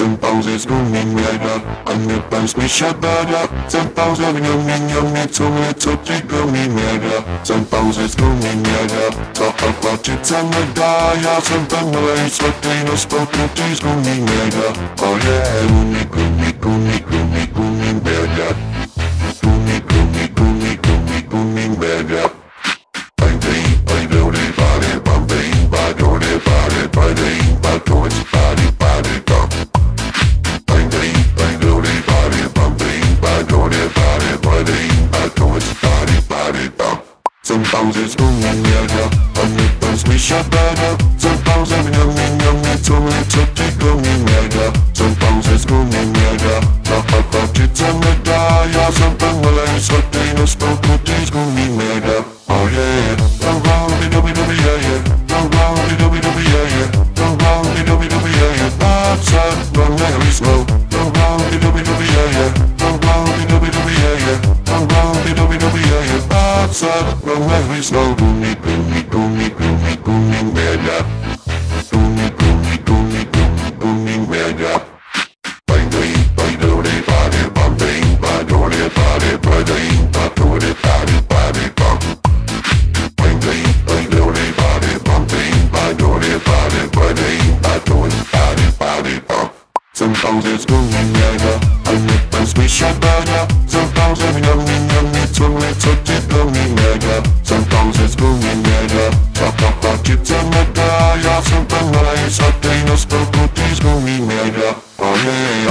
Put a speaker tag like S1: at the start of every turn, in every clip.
S1: Some poses booming weather, I'm the bounce we shut better. Some poses young, it's only to keep booming weather. Some poses booming weather, talk about it and the die. Some families, but they no spoke to these booming weather. Oh yeah, booming weather. Booming weather. Some poses booming weather, on the bounce we shut better. Some poses young, it's only to keep booming weather. Some poses booming weather, talk about it and the die. Some families, but they no spoke to these booming weather. Oh yeah, don't round it, yeah. Don't round it, yeah. Don't round it, yeah. Outside, run very slow. Don't round it, yeah. Don't round it, yeah. Don't round it, yeah. Outside, run very slow. Booming weather. Booming weather. Some poses booming weather, on the bounce we shut better. Some poses young, it's only to keep booming weather. Some poses booming weather, talk about it and the die. Some families, but they no spoke to these booming weather. Oh yeah,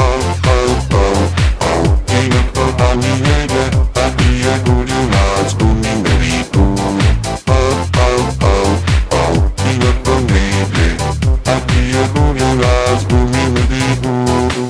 S1: ain't it for honey weather, but the good you lots booming very boom. Ain't it for maybe, but the good you lots booming very boom.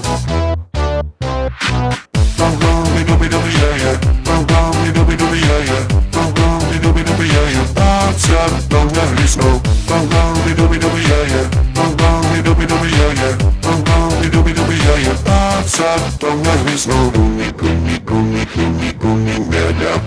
S1: Don't let it snow. Don't go, yeah. Don't go, yeah. Don't go, yeah. Outside, don't let it snow. Booming weather.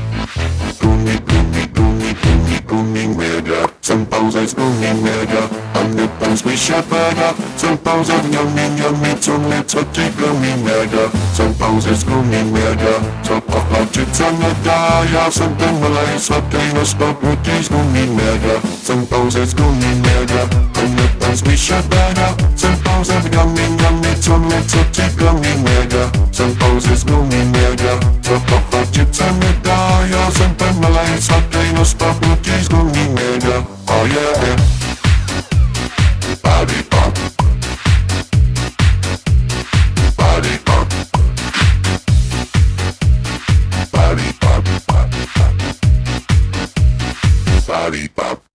S1: Booming weather. Some poses booming weather, on the bounce we shut better. Some poses young, it's only to keep booming weather. Some poses booming weather, talk about it and the die. Some families, but they no spoke with these booming weather. Some poses booming weather, on the bounce we shut better. Some poses young, it's only to keep booming weather. Some poses booming weather, talk about it and the die. Some families, but they no spoke with these booming weather. Oh yeah, body pump, body pump, body pump, body pump.